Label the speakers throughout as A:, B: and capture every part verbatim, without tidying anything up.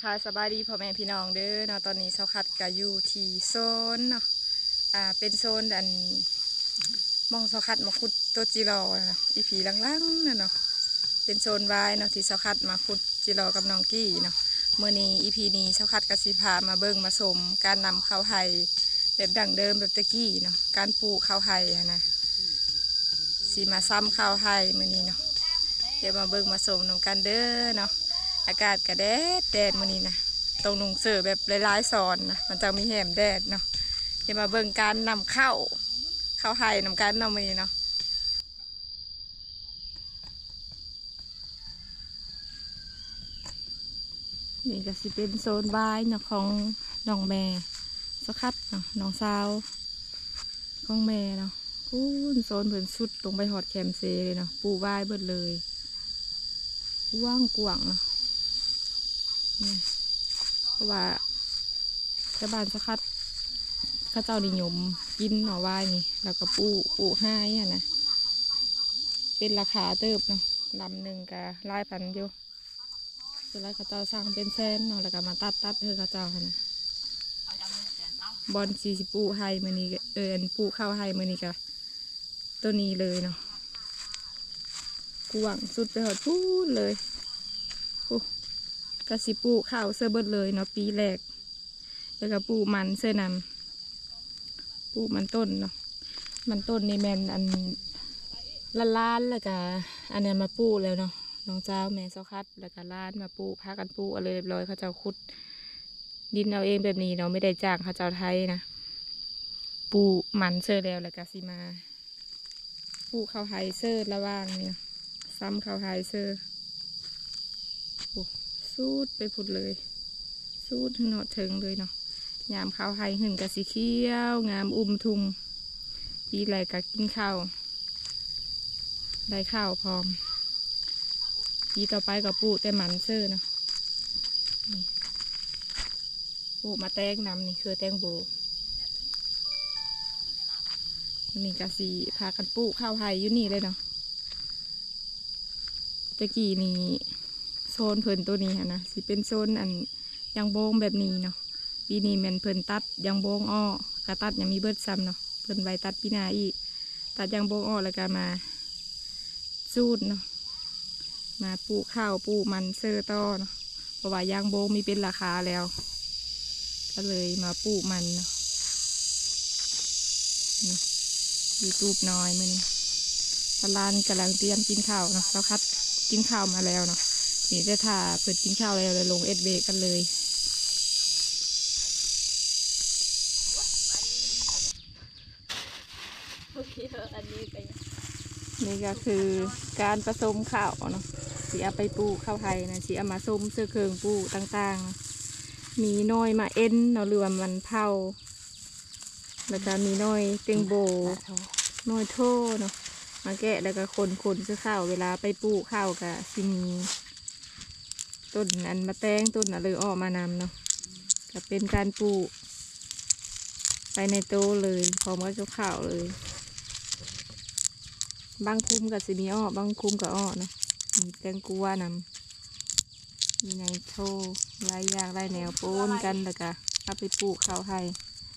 A: ค่ะสบายดีพ่อแม่พี่น้องเด้อเนาะตอนนี้เซาคัดก็อยู่ที่โซนเนาะอ่าเป็นโซนอันมองเซาคัดมาขุดตัวจิรอนะอีผีลังๆนั่นเนาะเป็นโซนวายเนาะที่เซาคัดมาขุดจิรอกับน้องกี้เนาะเมื่อนี้อีพีนี้เซาคัดกสิพามาเบิ่งมาสมการนำข้าวไห่แบบดั้งเดิมแบบตะกี้เนาะการปลูกข้าวไห่นะสีมาซ้ำข้าวไห่เมื่อนี้เนาะเดี๋ยวมาเบิ่งมาสมนำกันเด้อเนาะอากาศกระแดดแดดมื้อนี้นะตรงนุงเสือแบบหลายๆซอนนะมันจะมีแหมแดดเนาะจะมาเบิ่งการนำเข้าเข้าไห่นำการนำมื้อนี้เนาะนี่ก็สิเป็นโซนบายเนาะของน้องแม่สกัดเนาะน้องสาวของแม่เนาะปูนโซนเพิ่นสุดลงไปหอดแคมเซเลยเนาะปูบายเบิดเลยว่างกว้างเนาะเพราะว่าชาวบ้านสกัดข้าเจ้านิยมกินหน่อวายนี่แล้วก็ปูปูให้อ่ะนะเป็นราคาเติบเนาะลำหนึ่งก็หลายพันอยู่คือแล้วข้าเจ้าสั่งเป็นแสนเนาะแล้วก็มาตัดตัดเธอข้าเจ้าค่ะนะบอลสี่สิบปูให้มือนี้เออปูเข้าให้มือนี้ก็ตัวนี้เลยเนาะกว้างสุดไปหอดพูดเลยกระสิปูข้าวเสื้อเบิดเลยเนาะปีแรกแล้วก็ปูมันเสื้อนำปูมันต้นเนาะมันต้นนี่แมนอันละล้านแล้วก็อันนี้มาปูแล้วเนาะน้องเจ้าแม่เจ้าคัดแล้วก็ล้านมาปูพากันปูอะไรเรียบร้อยเขาเจ้าขุดดินเอาเองแบบนี้เนาะไม่ได้จ้างเขาเจ้าไทยนะปูมันเสื้อแล้วแล้วก็สิมาปูข้าวไฮเซอร์ระว่างเนี่ยซ้ำข้าวไฮเซอร์สูดไปผุดเลยสูดหนอดถึงเลยเนาะยามข้าวไฮหึ่งกับสีเขียวงามอุ้มทุ่มปีไรก็กินข้าวได้ข้าวพร้อมปีต่อไปกับปูแต่หมันเซอร์เนาะปูมาแตงนำนี่คือแตงโบนี่กะสีพากันปูข้าวไฮอยู่นี่เลยเนาะตะกี้นี่โซนเพิ่นตัวนี้นะสิเป็นโซนอันยังโบงแบบนี้เนาะปีนี้แมนเพิ่นตัดยังโบงอ้อกระตัดยังมีเบิดซ้ำเนาะเพิ่นใบตัดปีนาอีกตัดยังโบงอ้อแล้วก็มาจูดเนาะมาปูข้าวปูมันเซอร์ต้อเนาะเพราะว่ายางโบงมีเป็นราคาแล้วก็เลยมาปูมันเนาะยูทูบน้อยมือนี้ตลานกำลังเตรียมกินข้าวเนาะเราคัดกินข้าวมาแล้วเนาะนี่ได้ถ่าเปิดกินข้าวแล้วเลยลงเอสเบกันเลยนี่ก็คือการผสมข้าวเนาะสีเอาไปปูข้าวไทยนะสีเอามาส้มเสื้อเครื่องปูต่างๆมีน้อยมาเอ็นเนาะหรือว่ามันเผาแล้วก็มีน้อยเต็งโบน้อยโท่เนาะมาแกะแล้วก็คนคนเสื้อข้าวเวลาไปปูข้าวกับซิมีต้นอันมาแตงต้นอะไรออกมานำเนาะก็เป็นการปลูกไปในโตเลยพร้อมกับเจ้าข้าวเลยบางคุ้มกับสีมีอ้อบางคุ้มกับอ้อเนาะมีแตงกัวนำมีในโชว์ลายยางลายแนวโป้นกันแล้วก็เอาไปปลูกข้าวไทย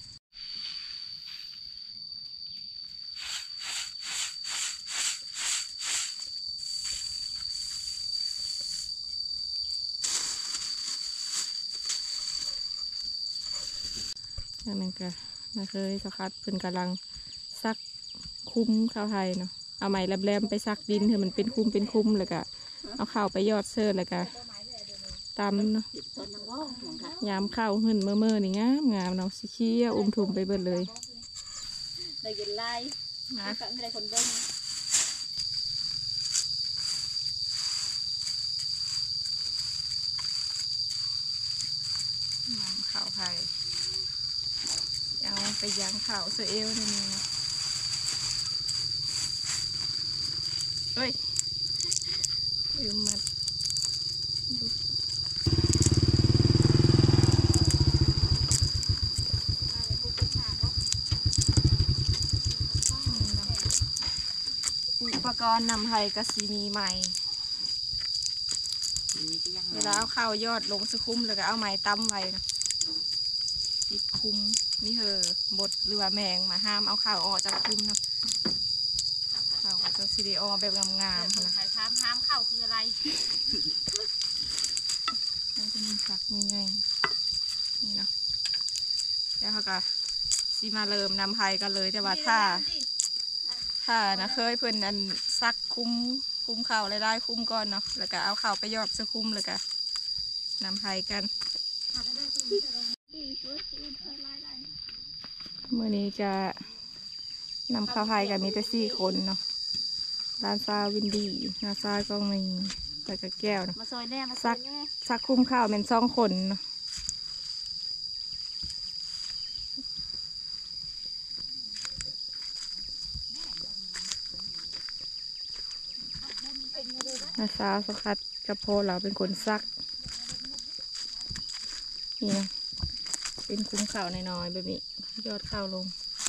A: นั่นก็มาเคยสักคัดเพิ่นกำลังซักคุ้มข้าวไทยเนาะเอาไม้แหลมๆไปซักดินเถอะมันเป็นคุ้มเป็นคุ้มแล้วก็เอาข้าวไปยอดเสื้อแล้วก็ตำเนาะยามข้าวหึ่นเมื่อเมื่อนี่งามงามเนาะสีเขียวอุ้มทุ่มไปเบิดเลยได้ยินไล่นะไม่ได้คนเบิ้งยามข้าวไทยเอาไปย่างข้าวเสือเอวนี่นะเฮ้ยลืมมัดอุปกรณ์นำไทยกระสีมีใหม่เวลาเอาข้าวยอดลงสะคุ้มแล้วก็เอาไม้ตั้มไว้นะปิดคุ้มนี่เหอบดหรือว่าแมงมาห้ามเอาข้าวออกจากคุ้มเนาะข้าวก็จะซีดีออแบบงามๆนะ
B: ใครห้ามห้ามเข้าคืออะไร
A: มันจะมีฝักยังไงนี่เนาะแล้วเขาก็ซีมาเริ่มนำไผ่กันเลยแต่ว่าถ้าถ้านะเคยเพิ่นอันซักคุ้มคุ้มข้าวอะไรได้คุ้มก่อนเนาะแล้วก็เอาข้าวไปยอดสะคุ้มแล้วก็นำไผ่กันเมื่อนี้จะนำข้าวไผ่กันมีแต่สี่คนเนาะลานซาวินดีนาซากองมีแต่กระแก้วเนาะซักซักคุ้มข้าวเป็นสองคนเนาะนาซาสกัดกับโพเราเป็นคนซักนี่นะเป็นคุ้มข้าวน้อยๆแบบนี้ยอดข้าวลง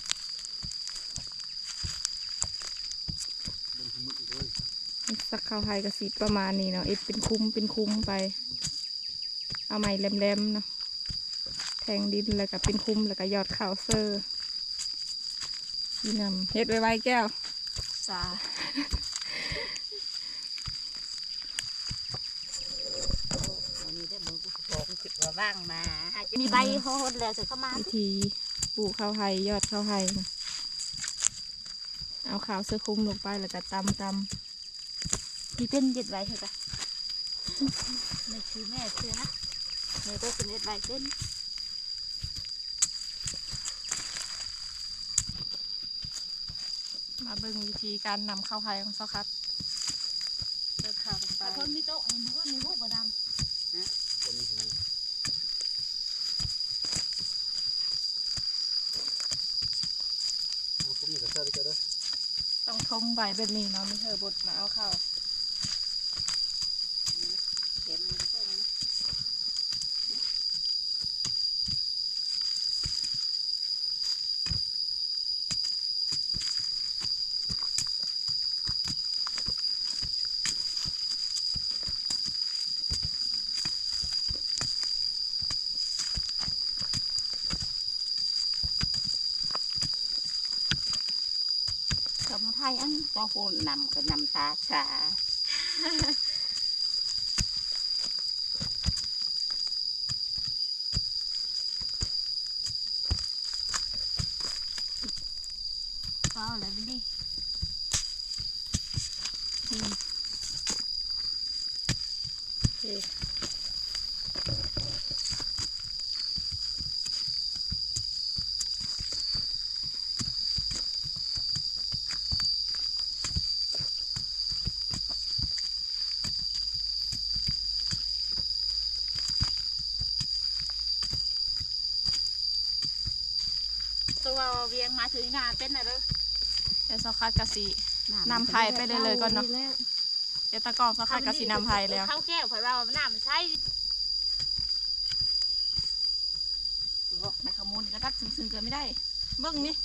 A: สักข้าวไทยกระสีประมาณนี้เนาะเอ็ดเป็นคุ้มเป็นคุ้มไปเอาไม้แหลมๆเนาะแทงดินแล้วก็เป็นคุ้มแล้วก็ยอดข้าวเซอร์ที่นำเฮ็ดไว้ไว้แก้วสา
B: ว่างมามีใบโหดแล้วจะเข้ามา
A: วิธีปลูกข้าวไทยยอดข้าวไทยนะเอาข้าวเสื้อคลุมลงไปแล้วก็ตำตำ
B: ที่เป็นเด็ดใบเถอะจ้ะไม่คือแม่เชื่อนะแม่ก็เป็นเด็ดใบเป็น
A: มาเบิ่งวิธีการนำข้าวไทยของเขาครับเดินข้าวลงไป
B: แต่คนมีโต๊ะมีหูมีหูประดำนะ
A: ต้องทมใบแบบนี้เนาะไม่เธอบดมาเอาข้าว
B: เดี๋ยวมันก็นะทำไทยอันก็โหนำก็นำชาชาก็อะไรไปดิ
A: โอเค
B: ตัวเวียงมาถึงงานเป็นอะไรเลย
A: เดี๋ยวสักพักกะสีนำไผ่ไปเลยเลยก่อนเนาะเดี๋ยวตะกองสักพักกะสีนำไผ่แล้ว
B: ข้าวแก้วไผ่เราหน้ามันใช่ไม่ขมูลก็ตัดซึ้งๆเกินไม่ได้เบิ้งนี่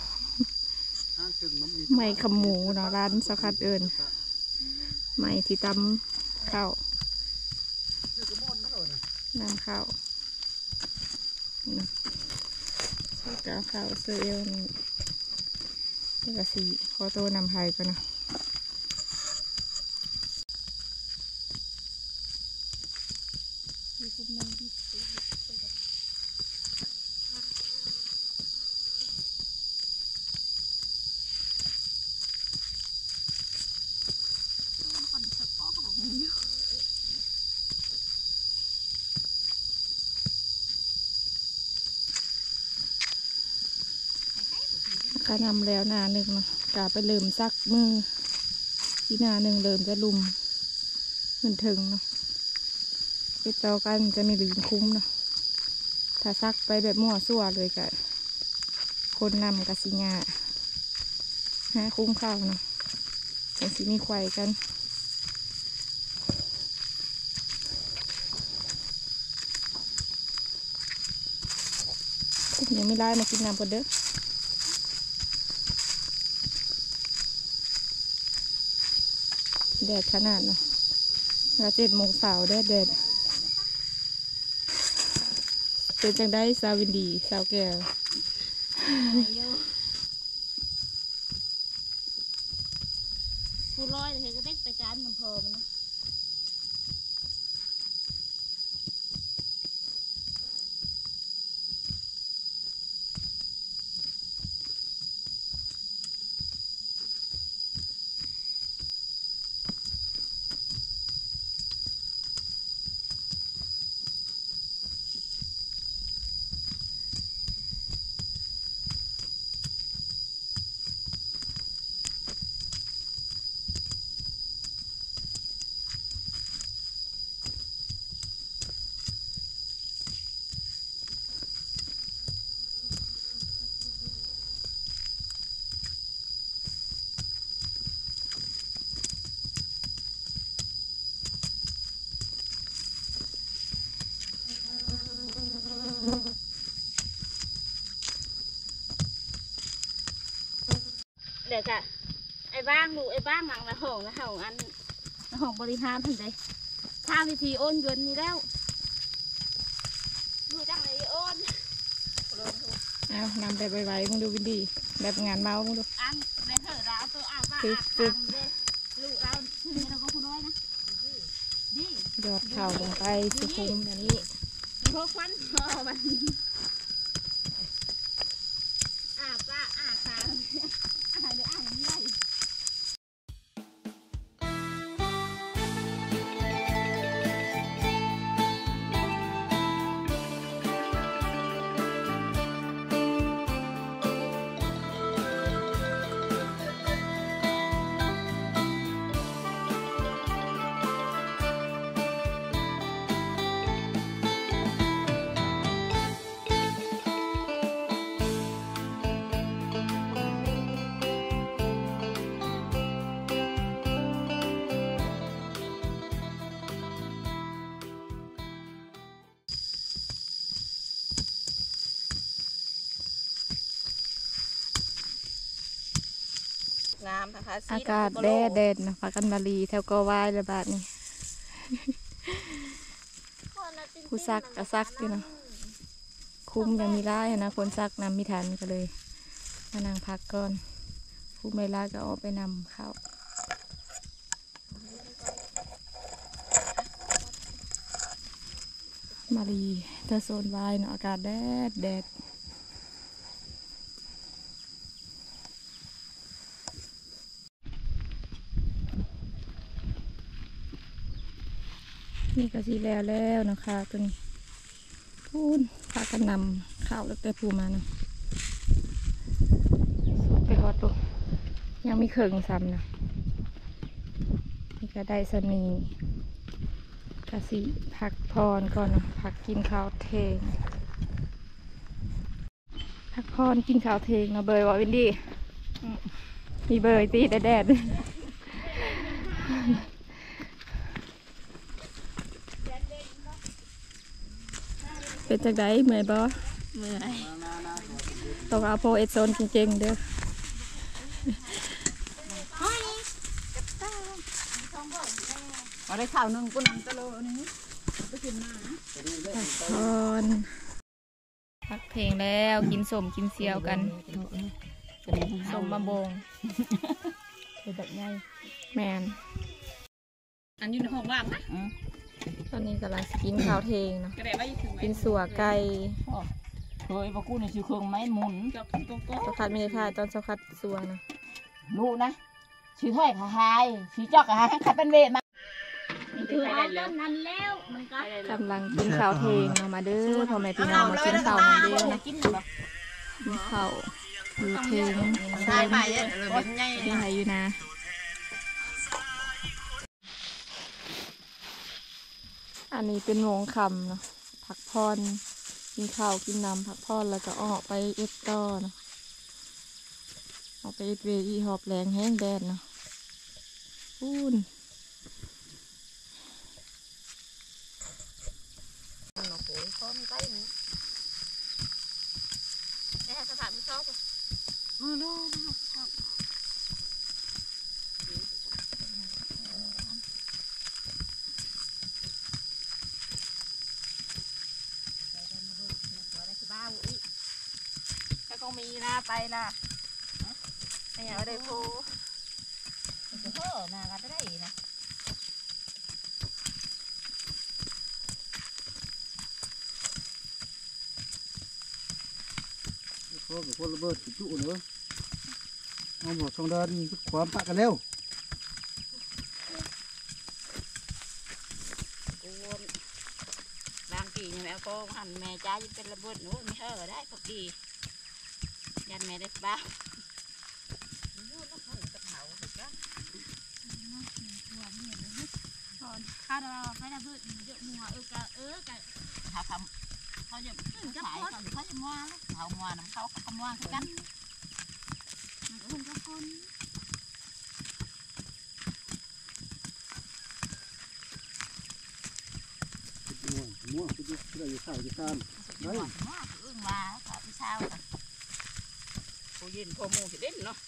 A: ไม่ขมูเนาะร้านสักพักเอิญไม่ที่ตำข้าวนำข้าวกาข้าวเสือเอวนี่นี่ก็สีขอตัวนำไผ่ก่อนนะข้านำแล้วนาหนึ่งเนาะกาไปเริ่มซักมือที่นาหนึ่งเริ่มจะลุมเหมือนถึงเนาะไปเตากันจะไม่ลืมคุ้มเนาะถ้าซักไปแบบมั่วซั่วเลยกะคนนำกะสิงาฮะคุ้มข้าวเนาะอย่างสิมีไข่กันยังไม่ได้มากินน้ำกันเด้อแดดขนาดเนาะแล้วเจ็ดโมงเสาร์แดดแดดเป็นจังได้สาววินดีสาวแก้ว
B: ผู้ร้อยเลยก็ได้ไปจานน้ำพอมันนะเดี๋ยวกะไอ้บ้างลูกไอ้บ้างหลังละห้องละห้องอันละห้องบริหารถึงไดข้ามวิธีโอนเงินนี่แล้วดูจังเลยโอน
A: เอานำไปไว้ๆมึงดูวินดีแบบงานเมามึงดู
B: อันเบนเถอะเราตัวอาบ้าอาทำเลยลูกเราชื่อเราก็คุณน้อยนะดี
A: ยอดเข่าลงไปสุขุมแบบนี้
B: พวกควันพอมันอาป้าอาคาอาเดี๋ยวอาอย่างนี้ได้งามนะคะ
A: อากาศแดดแดดนะพากันมาลีแถวกอวายระบาดนี่ผู้ซักก็ซักอยู่เนาะคุ้มยังมีร้ายนะคนซักนำไม่ทันก็เลยมานั่งพักก่อนผู้ไม่ร้ายก็ออกไปนำข้าวมาลีเธอโซนวายเนาะอากาศแดดแดดนี่ก็สีแล้วแล้วนะคะตัวนี้พูนพากันนำข้าวแล้วแต่ผู้มาเนาะสุกไปฮอดลูกยังมีเข่งซ้ำนะนี่ก็ได้สนีกะสิพักพรก่อนเนาะพักกินข้าวเทงพักพรกินข้าวเทงเนาะเบยบอกวินดี้มีเบยตีแดดแดดเป็นจังไดเมื่อยบ่เมื่อยต้องเอาโพเอโซนจริงๆเด้อ
B: เอาได้ข่าวหนึ่งกูนำตะโลนี้ไปกินมา
A: พรพักเพลงแล้วกินสมกินเซียวกันสมมะบงเป็นแบบไงแมน
B: อันอยู่ในห้องว่างนะ
A: ตอนนี้กำลังกินข้าวเทงเนาะกินสัวไก่
C: เคยปะกูเนี่ยชื่อเครื่องไม้หมุน
A: สกัดไม่ได้ทายตอนสกัดสัวนะ
C: รู้นะชื่อถ้อยขาหายชื่อจอกขาหายขัดเป็นเวทมา
B: คือเอาต้นนั้นแล้วมันก็
A: กำลังกินข้าวเทงเนาะมาเด้อพ่อแม่พี่น้องมากินข้าวมาเด้อนะกินข้าวอยู่เทงใช่ไหมยังไงอยู่นะอันนี้เป็นโมงคำเนาะผักพรกินข้าวกินน้ำผักพรแล้วก็ออกไปเอ็ดต่อเนาะออกไปเอ็ดเวอีหอบแรงแห้งแดดเนาะพูน
B: แม่สถานไม่ชอบเออโน่นะครับก็มีนะไปละไม่เอาได้พูเฮ้อนะกันได้นะ
D: พวกกับพวกระเบิดจุเนอะเอาหมดช่องเดินความปะกันเร็ว
B: บางทีเนี่ยแม่ก็หันแม่จ้ายังเป็นระเบิดหนูไม่เฮ้อได้พอดียันแม่ได้บ้าข้าเราให้ระเบิดเยอะมัวเออกะเออกะเขาทำเขาจะขายเขาเขาจะมัวเขามัวน้ำเขาเขามัวกันมันก็เป็นคน
D: มั่วมั่วคือที่เราอยู่ข้าวอยู่ข้ามได้
B: มัวอึ้งมาค่ะพี่เช้าค่ะผู้ยินพอมูสิเด่นเนาะ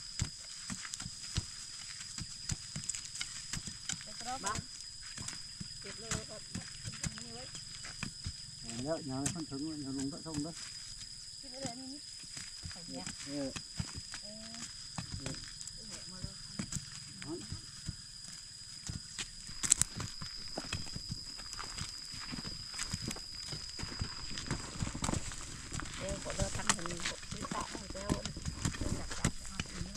B: บ้างเก็บเลยครับนี่ไว้
D: แล้วยังไม่ถึงยังลงได้ช่องได้
B: ที่นี่เลยนี่นี่เออ
D: เออ
B: เออมาเลยเดี๋ยวก็เลิกทำถึงที่ตาเดี๋ยวอยากจับเอาอันนี้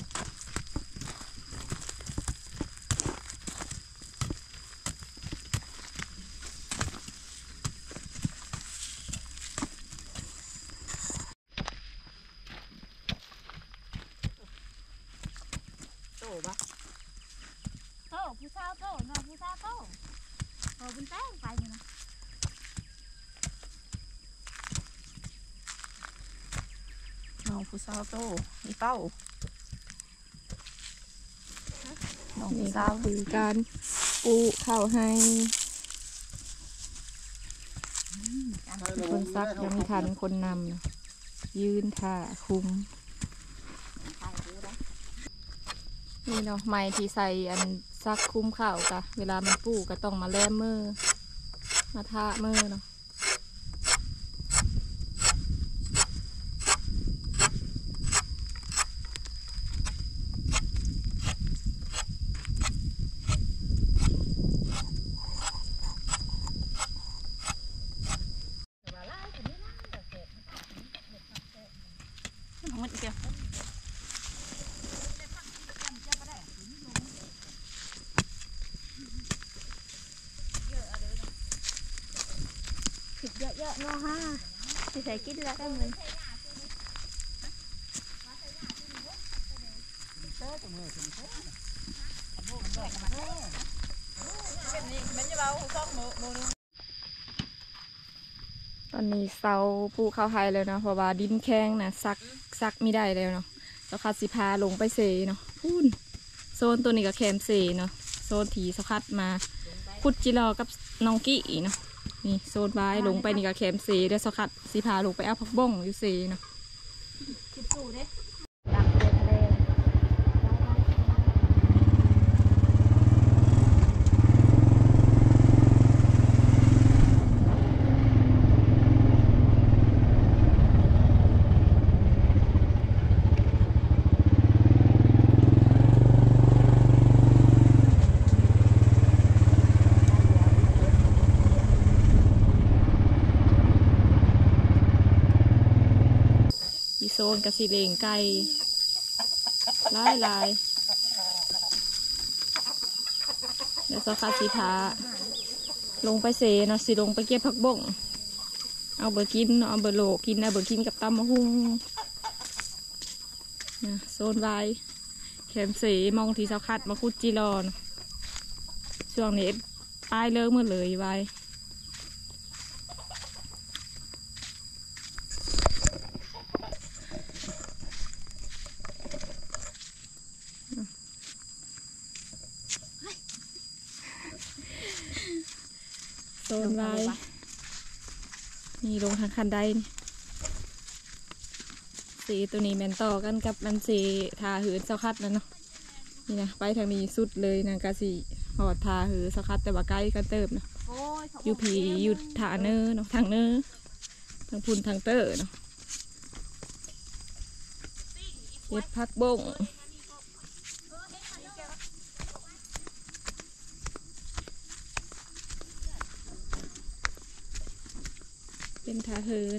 B: โตปะโตผู้สาวโตน้องผู้สาวโตโตบุญแป้งไปอยู่นะ
C: น้องผู้สาวโตมีเป้าน้อง
A: นี่
C: ผู้
A: ก็
C: สาว
A: คือการปูข้าวให้คนซักยังมีทันคนนำนะยืนท่าคุมนี่เนาะไม้ที่ใส่อันซักคุมข้าวกะเวลามันปูก็ต้องมาแลมมือมาทามือเนาะมันเดียวผิดเยอะๆเนาะฮะที่ใส่กินแล้วได้เหมือนตอนนี้เสาปูเข้าไฮแล้วเนาะเพราะว่าดินแข็งนะซักซักไม่ได้แล้วเนาะสคัดสิพาลงไปเซเนาะพูนโซนตัวนี้ก็แคมเซเนาะโซนถีสคัดมาคุดจิรอกับน้องกี้เนาะนี่โซนบายลงไปนี่ก็แคมเซเดี๋ยวสคัดสิพาลงไปเอาผักบ้งอยู่เซเนาะ
B: คิดดูดิ
A: ดักทะเลโซนกระสีเลงไก่ลายลายเดี๋ยวสกัดสีผาลงไปเสเนาะสิลงไปเก็บผักบงเอาเบอร์กินเนาะเอาเบอร์โลกินนะเบอร์กินกับตำมะฮุ่งนะโซนไว้แขมเสมองทีสกัดมาคุดจีรอนช่วงนี้ตายเลิกหมดเลยไว้โซนไว้นี่ลงทางคันไดนี่สีตัวนี้แมนต่อกันกับมันสีทาหืนเสาคัดแล้วเนาะนี่นะไปทางนี้สุดเลยนะกะสีหอดทาหือเสาคัดแต่ว่าใกล้กันเติมเนาะอยู่ผีอยู่ทาเนอเนาะทางเนอทางพุนทางเตอร์เนาะเก็บผักบงเป็นทาเฮิน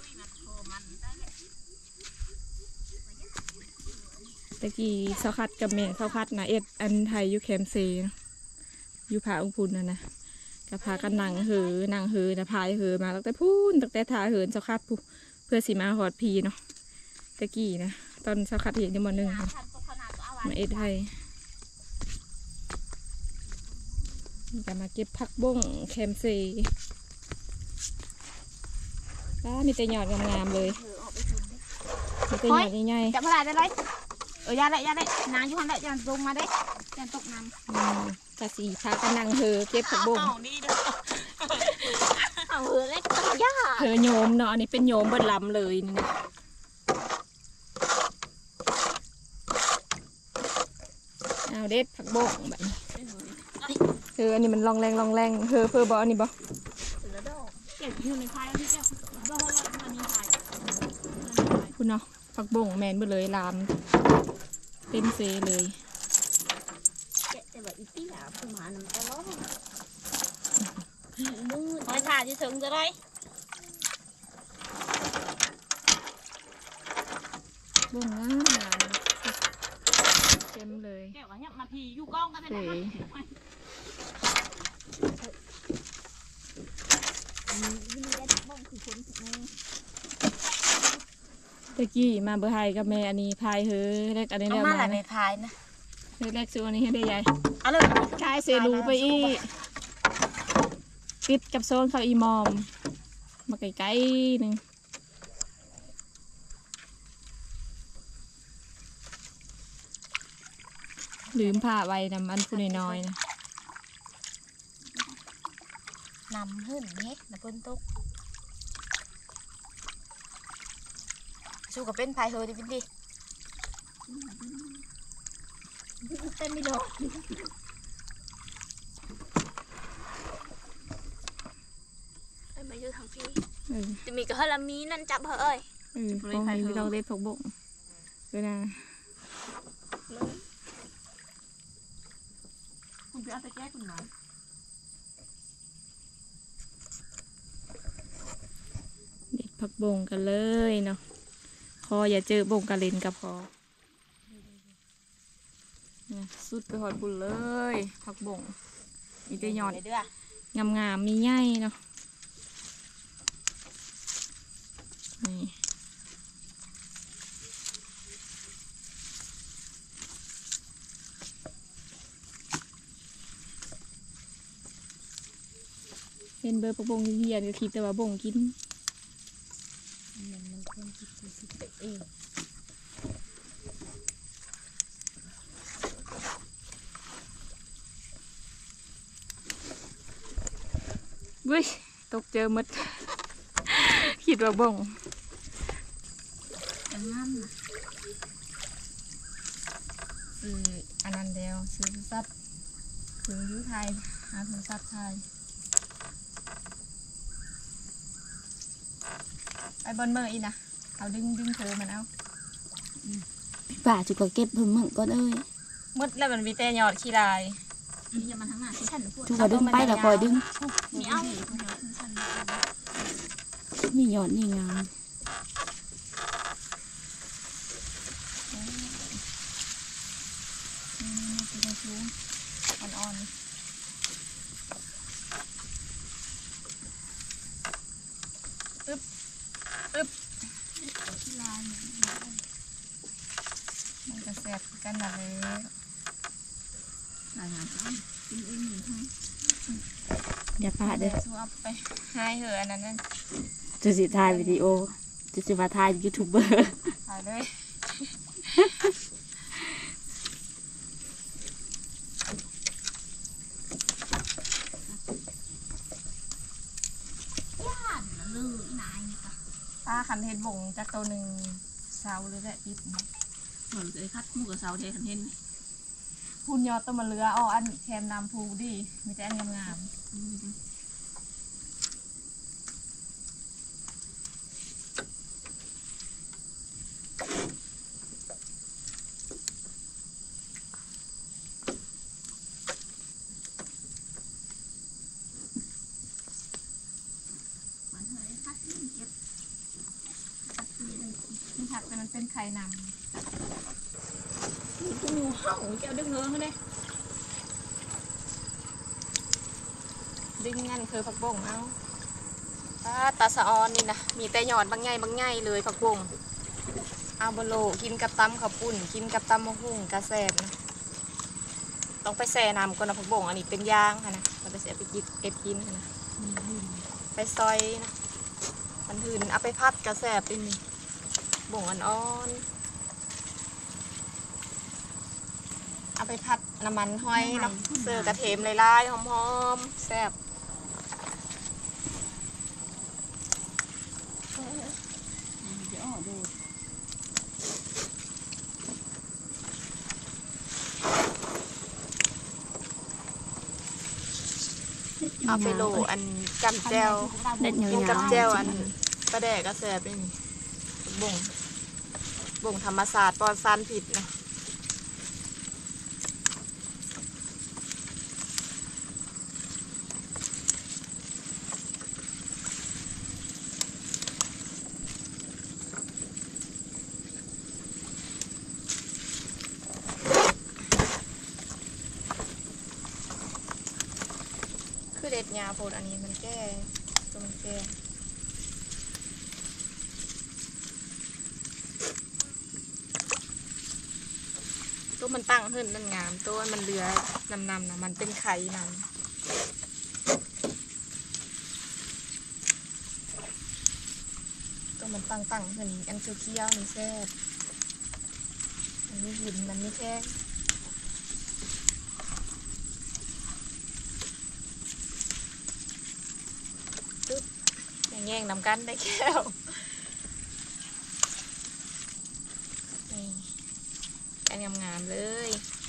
A: ตะกี้เสาคัดกับแม่เสาคัดนะเอ็ดอันไทยอยู่แคมเซนะอยู่ผาองพุนนะนะกับพากันนั่งเหือนั่งเหือนะพายเหือมาตั้งแต่พูนตั้งแต่ทาเหินเสาคัดพูเพื่อสีมาหอดพีเนาะตะกี้นะตอนเสาคัดเห็นอยู่มาหนึ่งมาเอ็ดไทยจะมาเก็บผักบงแคมเซแล้วมีแต่หยอดงามๆเลยมีแต่หยอดใหญ่ๆ
C: จับเมื่อไหร่ได้เลยเออยาได้ยาได้นางอยู่หันได้ยานลงมาได้ยานตกน้ำ
A: อืมกะสีพากันนั่งเธอเก็บผักบุ้ง
C: เอาเหือเล็กตัวยา
A: เธอโยมเนาะอันนี้เป็นโยมเบิดลำเลยนี่นะเอาเด็ดผักบุ้งแบบนี้เธออันนี้มันลองแรงลองแรงเธอเพื่อบออันนี้บอ
C: เก็บอยู่ในพายที่เจ้าบ่ว่ามันมีพาย
A: คุณเนาะผักบุ้งแมนเบิดเลยลามเต็มเซเลย
C: แต่ว่าอีตี้หาผู้หมาน้ำตาล้อมือคอยถ่ายที่ถึงจะได้
A: บุ้งงามงามเต็มเลย
C: แก้วเนี่ยมาพีอยู่กล้องกันได้
A: เส
C: ไหม
A: ตะกี้มาเบอร์ไฮกับแม่อันนี้พายเฮอเล็กอันนี้
C: เอา
A: เรียก
C: มา
A: มา
C: หลายในพายนะ
A: เฮอเล็กซื้ออันนี้ให้ได้ใหญ่
C: เอาเลย
A: ชายเซรูไปอีกติดกับโซนเขาอีมอม มาไกลๆหนึ่งลืมผ้าไว้นำอันผู้น้อยๆนะ
C: นำหื่นเฮ็ดนะเพิ่นตกสู้กับเป็นพายเฮอดิพี่ดิเต้นไม่โดน
B: มาอยู่ทางพี่
A: เออ
B: จะมีกับเฮลามีนั่นจับเหอะเอ้ย
A: เออพอมีเราเล็ดผักบงด้วยนะ
C: คุณไปเอาตะแก้คุณหน่อย
A: เด็ดผักบงกันเลยเนาะคออย่าเจอบงกระเลนกับพอเนี่ยสุดไปหอดบุญเลยผักบงมีแต่หยอด
C: เด้อง
A: ามๆมีใหญ่เนาะนี่เห็นเบอร์ประบงเฮียนก็คิดแต่ว่าบงกิน
C: มันมันควรคิดสิไปเอง
A: วุ้ยตกเจอหมด คิดว่าบง
C: งามนะ
A: ซื้ออันนั้นเดียวซื้อโทรศัพท์คือยูไทยหาโทรศัพท์ไทยไปบนเมอร์อีนะเอาดึงดึงเธอมันเอา
B: ป่าจุกก็เก็บเพิ่มมึงก่อนเอ้ย
A: มืดแล้วมันมีแต่หยอดขี้ลาย
C: อย่ามาทางหน้าที่ฉันพูด
B: จุกก็ดึงไปแล้วคอยดึง
C: มีเอา
B: นี่ยอดนี่งาม
A: อ่อนๆอึ๊บอึ๊บมันจะแสบกันนะเลย
B: อย่าพลาดเด้อ
A: สู้เอาไปให้เหอะอันนั้นนั่น
B: จะสิถ่ายวิดีโอจะสิมาถ่ายยูทูบเบอร์
A: ถ่ายเลย ป้าขันเห็นบ่งจากตัวหนึ่งเสาหรือแหละปิด
C: เหมือนเคยคัดมุกกับเสาเทคันเห็น
A: พูนยอดตัวมันเรืออ๋ออันแคมนำพูดิมีแต่อันงามผักแต่มันเป็นไข่นำ
B: นี่กูงูเห่าจะเอาดึงเงื้อเขาเลย
A: ดึงงั้นคือผักบงเอาตาสะออนนี่นะมีแต่หยอดบางไงบางไงเลยผักบงเอาบโลกินกับตำข้าวปุ้นกินกับตำมะฮุ่งกระแซบนะต้องไปแช่น้ำก่อนนะผักบงอันนี้เป็นย่างค่ะนะเราไปแช่ไปกินเก็บกินค่ะนะไปซอยนะมันหืนเอาไปพัดกระแซบเป็นบ่งอ่อนๆเอาไปพัดน้ำมันหอยเนาะเสิร์ฟกระเทียมลายๆหอมๆแซ่บเอาไปโหลอันจำแจวกินกับแจวอันปลาแดกกระแซบนี่บ่งบ่งธรรมศาสตร์ปลอดสารพิษนะคือเด็ดยาโพดอันนี้มันแก้ตัวมันแก้ตัวมันตั้งขึ้นมันงามตัวมันเรือนำนำนะมันเป็นไข่นำตัวมันตั้งตั้งขึ้นอันเคี้ยวๆนี่แซ่บมันไม่หินมันไม่แค่แง่งนำกันได้แก้วนี่อันงามๆเลย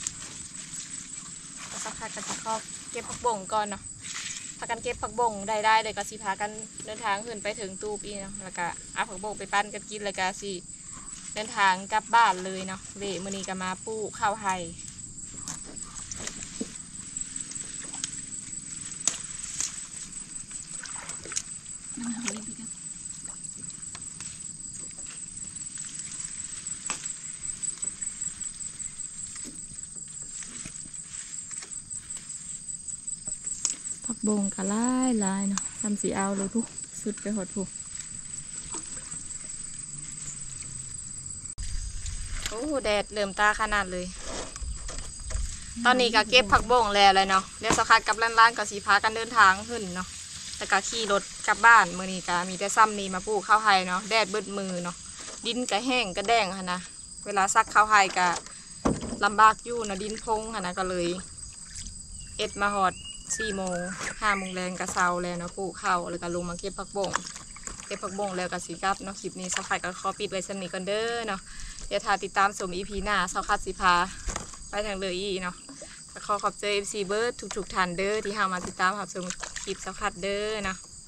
A: ก็สักพักกันจะครอบเก็บผักบ่งก่อนเนาะพากันเก็บผักบ่งได้ได้เลยก็สิพากันเดินทางขึ้นไปถึงตูปีเนาะแล้วก็เอาผักบ่งไปปั้นกันกินแล้วก็สิเดินทางกลับบ้านเลยเนาะเวมื้อนี้ก็มาปูข้าวไห่ผักบงกะลายลายเนาะทำสีเอาเลยทุกสุดไปหดทุกโอ้แดดเริ่มตาขนาดเลยตอนนี้ก็เก็บผักบงแล้วเลยเนาะเดี๋ยวสักพักกับร้านๆก็สีพากันเดินทางขึ้นเนาะแล้วก็ขี่รถกลับบ้านมื้อนี้ก็มีแต่ซ้ำนี้มาปลูกข้าวไห่เนาะแดดเบิดมือเนาะดินก็แห้งก็แดงค่ะนะเวลาซักข้าวไห่ก็ลำบากอยู่เนาะดินพงค่ะนะก็เลยเอ็ดมาหอดสี่โมงห้าโมงแรงกระเซาแล้วเนาะปลูกข้าวแล้วก็ลงมาเก็บผักบงเก็บผักบงแล้วก็สีกับเนาะคลิปนี้สักพักก็ขอปิดไว้สนิทกันเด้อเนาะเดี๋ยวถ้าติดตามชมอีพีหน้าสักพักสิพาไปทางเลยอีเนาะขอขอบใจ เอฟ ซี เบิร์ดทุกๆท่านเด้อที่เข้ามาติดตามรับชมคลิปสักพักเด้อเนาะ